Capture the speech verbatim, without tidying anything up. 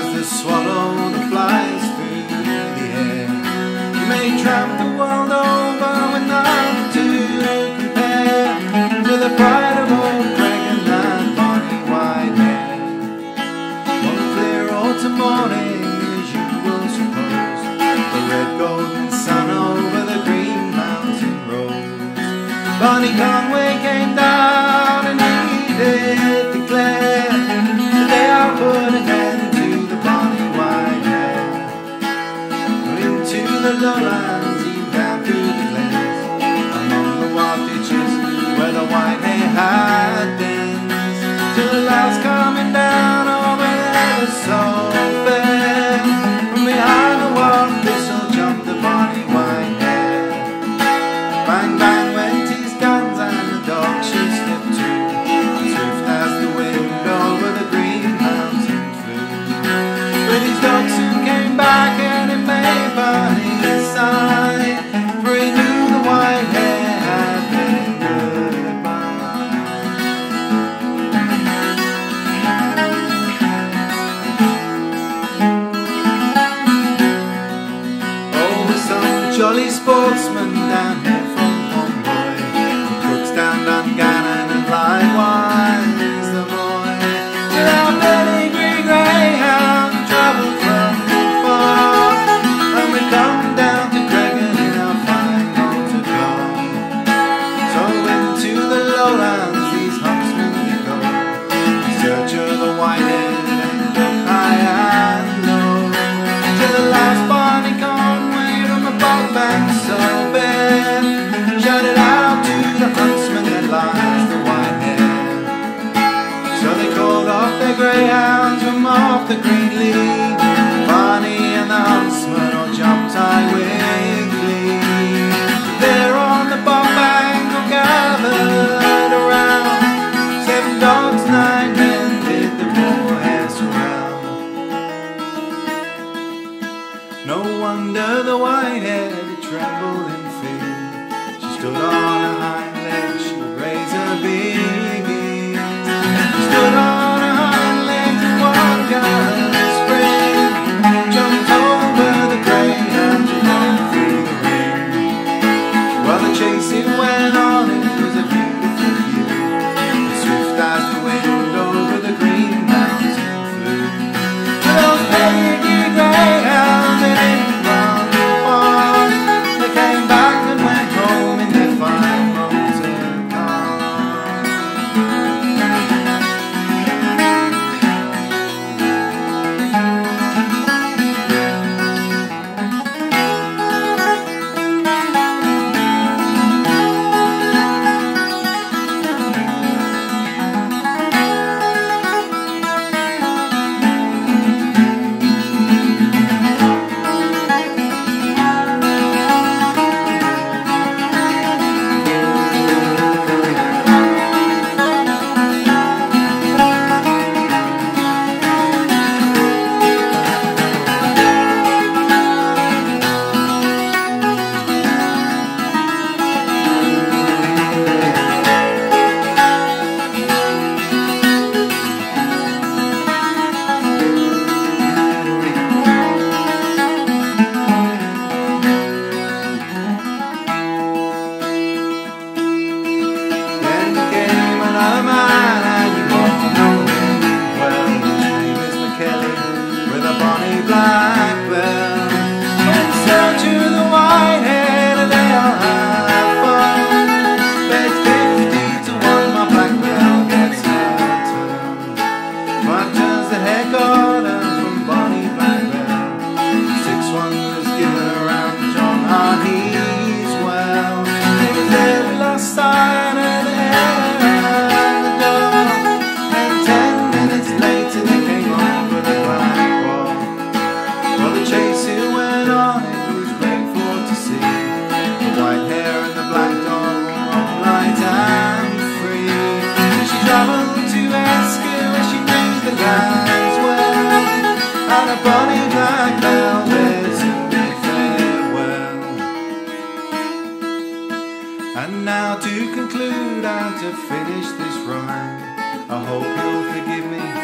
as the swallow that flies through the air. You may tramp the world over with none to compare to the pride of Old Creggan and Barney White Hare. One clear autumn morning, as you will suppose, the red golden sun over the green mountain rose. Barney Conway came down and he did declare, today I'll put an end to the Barney White Hare. Into the lowlands, even down through the glens, among the wild ditches where the white hare had been, till the last coming down over there was so fair. From behind the wild thistle jumped the Barney White Hare. Bang bang went his guns and the dog she slipped too, swift as the wind over the green mountain flew. But his dog soon came back and it made Barney sigh, for he knew the white hare had been goodbye. Oh, with some jolly sportsman down here from Conway, crooks down Dungannon and likewise the Moy, with our pedigree greyhound travelled from far, and we come down to Creggan in our fine motor car. So into the lowlands these huntsmen they go, in search of the white hare high and low, till the last Barney Conway from a bog bank so bare shouted out to the huntsman that lies the white hare. So they called off their greyhounds from off the green lea. Barney and the huntsman all jumped high with glee. There on the bog bank all gathered around, seven dogs, nine men did the poor hare surround. No wonder the white hare did tremble in fear. She stood on her hind legs, she would raise her big ears. She stood on her hind legs and one gallant spring jumped over the greyhound and ran through the ring. While the chasing went on, it was a beautiful view, as swift as the wind over the green mountain flew. To those pedigree greyhounds that didn't run far, they came back and went home in their fine motor car. And now to conclude and to finish this rhyme, I hope you'll forgive me